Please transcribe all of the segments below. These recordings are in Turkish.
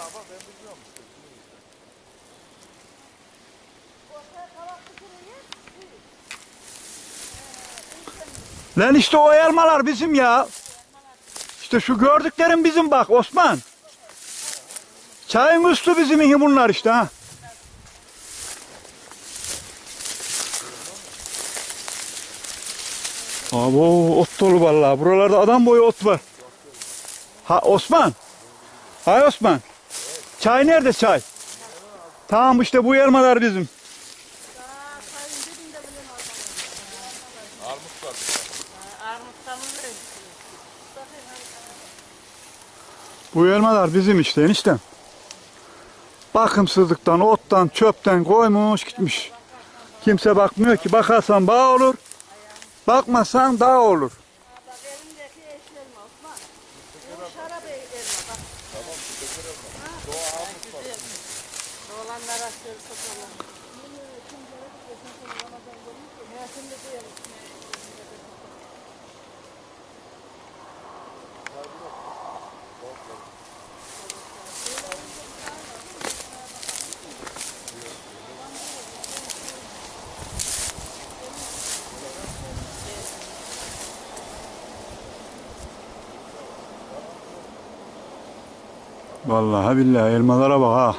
ama ben bilmiyorum işte. Lan işte o elmalar bizim ya. İşte şu gördüklerim bizim bak Osman. Çayın üstü bizim bunlar işte ha. Abo ot dolu vallahi. Buralarda adam boyu ot var. Ha Osman. Hay Osman. Çay nerede çay? Tamam işte bu elmalar bizim. Bu elmalar bizim işte eniştem. Bakımsızlıktan, ottan, çöpten koymuş gitmiş. Kimse bakmıyor ki. Bakarsan bağ olur. Bakmazsan dağ olur. Vallahi billahi elmalara bak ha.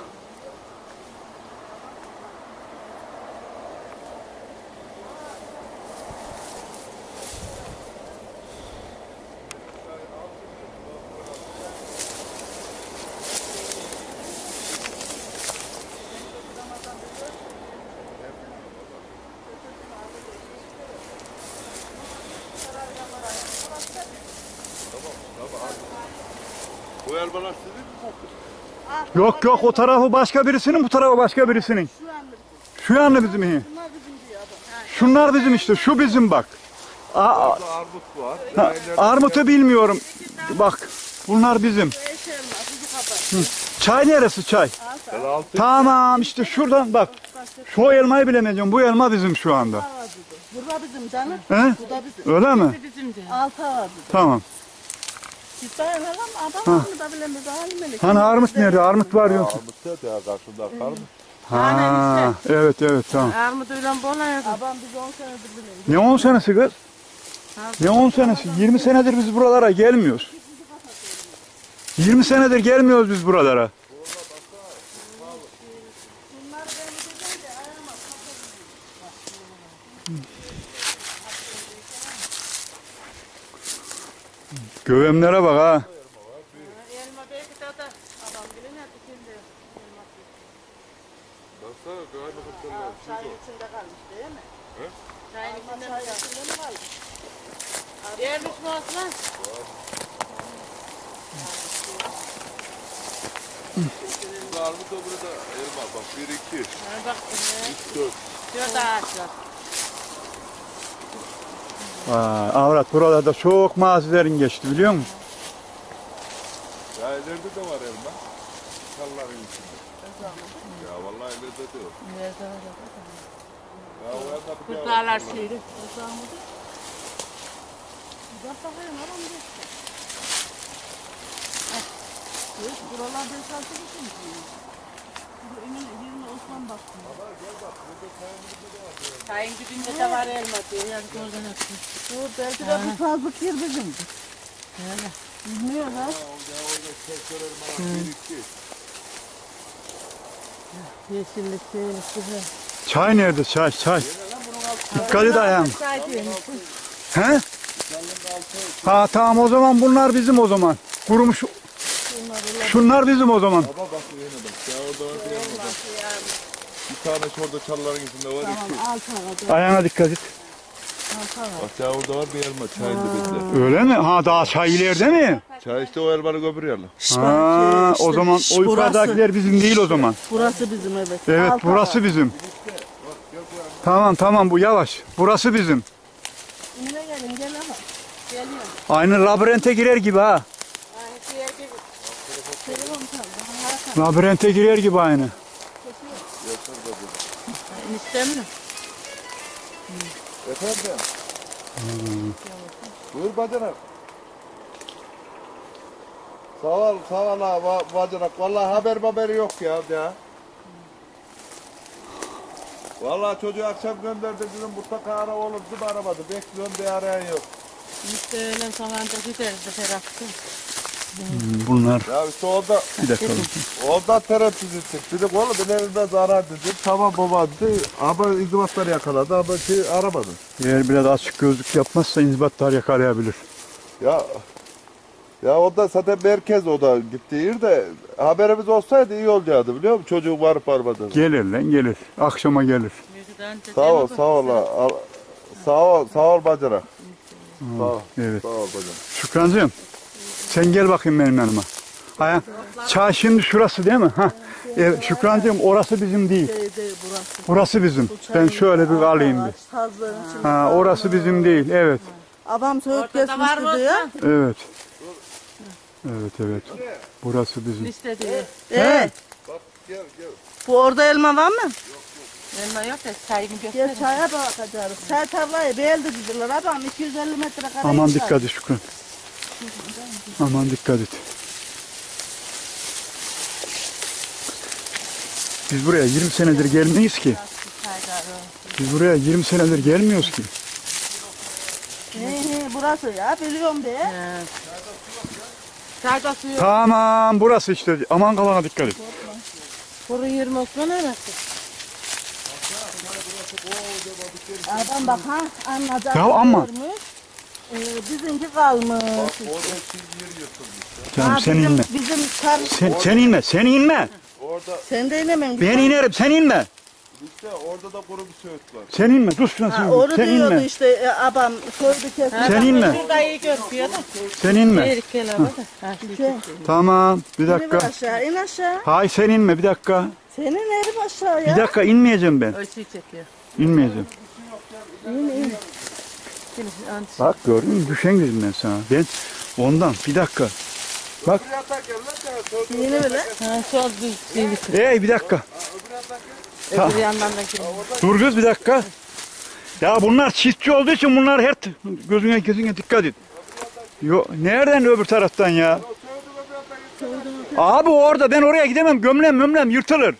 Bu elmalar sizin mi? Yok yok o tarafı başka birisinin bu tarafı başka birisinin. Şu yanlı bizim iyi. Şunlar bizim işte şu bizim bak. Armut var. Ha, armutu bilmiyorum. Bak bunlar bizim. Hı. Çay neresi çay? Tamam işte şuradan bak. Şu elmayı bilemeyeceğim. Bu elma bizim şu anda. Burada bizim canım. He? Bu da bizim. Öyle mi? Altı var bizim. Tamam. Biz dayanalım adam onu da bilemiyoruz. Halimilik. Hani armut nerede? Armut var yok. Armut ya karşında kalmış. Ha, evet tamam. Armuduyla bolayız. Abam biz 10 senedir bilemiyoruz. Ne 10 senesi kız? Ne 10 senesi? 20 senedir biz buralara gelmiyoruz. 20 senedir gelmiyoruz biz buralara. Gövemlere bak ha. Elma belki de adam bilinir içinde. Baksana galiba Çayın içinde kalmış değil mi? He? Çayın içinde mi kalmış? Yermiş mi Osman? Burada armut da burada elma bak 1 2 Bak 3 4. 4 ağaç var. Vay, avrat buralarda çok mazilerin geçti biliyor musun? Ya ileride de var elma. Çalların içinde. Ya vallahi ileride de yok. Ya o elma bir daha Kırklarlar var. şeydi. Bak bakayım adam geçti. Buralarda esaltı geçmiş. Yerine Osman baktı. Çayın dibinde de var elma diyor. Yani oradan atmış. Dur belki de bu fazlık yer bizimdir. Öyle. Bilmiyor ha. Ya orada sektör elma 1 2. Yeşillik şeylik güzel. Çay nerede çay? Dikkat et ayağım. Çay diyormuş. He? Ha tamam o zaman bunlar bizim o zaman. Kurumuş. Şunlar bizim o zaman. Baba bak yine bak. Ya orada var bir elma bak. Bir tane şurada çalların içinde var 2. Ayağına dikkat et. Bak ya orada var bir elma çayın dibinde. Öyle mi? Ha daha çay ileride mi? Çay işte o elmanı öbür yerler. Ha o zaman o yukarıdakiler bizim değil o zaman. Burası bizim evet. Evet burası bizim. Tamam bu yavaş. Burası bizim. İnine gelin gel ama. Geliyor. Aynı labirente girer gibi ha. Aynı şeye gibi. Telefon çaldı. Labirente girer gibi aynı. İstemiyor. Efendim? Buyur bacanak. Sağ ol ha bacanak. Vallahi haberi yok ya. Vallahi çocuğu akşam gönderdi dedim mutlaka ara olur değil mi aramadı. Bekliyorum bir arayan yok. İşte öğlen zamanında gideriz de Ferhat'cığım. Bunlar Ya işte orada bir dakika. orada tereddüt ettik. Dedik oğlum ben elimden zarar dedim. Tamam baba dedi. Ama izdivatları yakaladı ama aramadı. Eğer biraz açık gözlük yapmazsa inzibatlar yakalayabilir. Ya o da zaten merkez o da gittiği yer de haberimiz olsaydı iyi olacaktı biliyor musun? Çocuğun varıp varmadığını. Gelir lan gelir. Akşama gelir. Sağ ol bacanak. Evet. Sağ ol bacanak. Şükrancığım sen gel bakayım benim yanıma. Ha, çay şimdi şurası değil mi? Ha. Şükrancığım orası bizim değil. Burası bizim. Ben şöyle bir alayım bir. Ha, orası bizim değil. Evet. Adam soğuk kesmişti diyor. Evet. Evet. Burası bizim. İşte diyor. Bak gel. Bu orada elma var mı? Elma yok da çayını Gel gösterin. çaya bakacağız. Çay tarlayı beğendi dediler adam 250 metre kare. Aman dikkat et Şükran. Aman dikkat et. Biz buraya 20 senedir gelmeyiz ki. Biz buraya 20 senedir gelmiyoruz ki. Burası ya biliyorum be. Çayda suyu. Tamam burası işte. Aman kalana dikkat et. Kuru 20 oklan arası. Adam bak ha anladı. Ya ama. Bizimki kalmış. Canım sen inme. Bizim karşı. Sen inme. Orada Sen de inemem. Ben inerim sen inme. işte orada da kuru bir söğüt var. Sen inme. Dur şuna sen. Onu Sen diyordu inme. işte adam soydu kesti. Sen inme. Şurada iyi görünüyor da. Sen inme. Bir kere var da. Tamam bir İn dakika. aşağı in aşağı. Hayır sen inme bir dakika. Senin elim aşağıya. Bir dakika inmeyeceğim ben. Ölçü çekiyor. İnmeyeceğim. İn. Bak gördün mü? Düşen gözüm ben sana. Ben ondan bir dakika. Bak. Yeni bile. Ha, sol bir Bir dakika. öbür yandan da girin. Dur kız bir dakika. Ya bunlar çiftçi olduğu için bunlar her gözüne dikkat et. Yo, nereden öbür taraftan ya? Abi orada ben oraya gidemem. Gömlem yırtılır.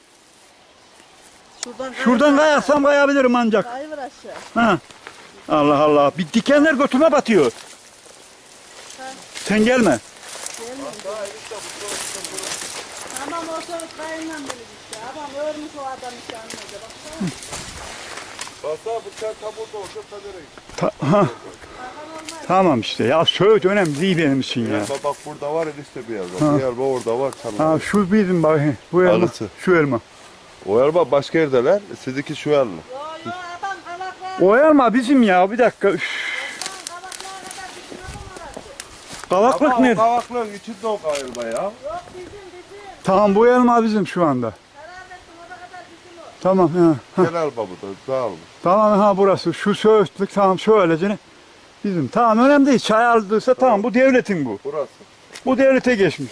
Şuradan kayarsam kayabilirim ancak. Kayvır aşağı. Ha. Allah Allah. Bir dikenler götüme batıyor. Sen gelme. Tamam o soğuk kayından biri işte. Adam örmüş o adam işte anladı. Baksana. Baksana bu çay tam burada olacak nereye gitti? Tamam işte. Ya söğüt önemli değil benim için ya. Bak burada var enişte bir yer. Bir yer var orada var. Ha şu bizim bak. Bu elma. Alısı. Şu elma. O elma başka yerdeler. Sizinki şu elma. Yo adam kalaklar. O elma bizim ya. Bir dakika. Üf. Kalaklar kadar bizim orası. Kavaklık Ama o nerede? kavaklığın içinde o elma ya. Yok bizim. Tamam bu elma bizim şu anda. Karamettin orada kadar bizim o. Tamam. Ha. Gel elma bu da. Sağ olun. Tamam ha burası. Şu söğütlük tamam şöylece. Bizim. Tamam önemli değil. Çay aldıysa tamam bu devletin bu. Burası. Bu devlete geçmiş.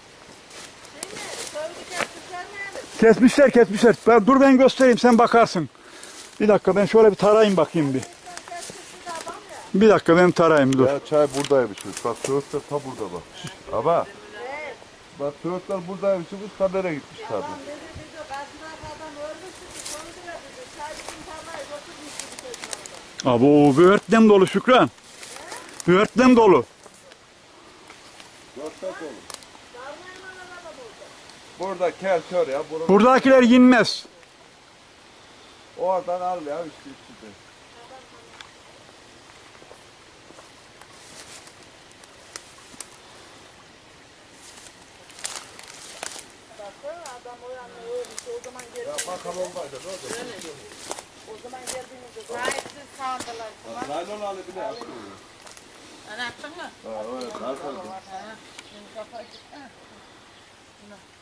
Soğudu kesmişler mi? Kesmişler. Dur ben göstereyim sen bakarsın. Bir dakika ben şöyle bir tarayayım bakayım bir. Bir dakika ben tarayayım dur. Ya çay buradaymış. Bak söğütler ta burada bak. Ama bak söğütler buradaymış. Biz kamera gitmiş tabii. Adam dedi adam ölmüş dedi. Soğudu dedi. Çay bizim tarlayı götürmüş dedi. Abo böğürtlen dolu Şükran. Böğürtlen dolu. Burada kel kör ya. Buradakiler yenmez. Oradan al ya işte işte. Adam o yanına ölmüş. O zaman geldi. Ya bakalım olmaydı. O zaman geldiğinizde. Sahipsiz kaldılar. Naylon alı bir de. Anlattın mı? Ha evet. Nasıl? Şimdi kafa açık.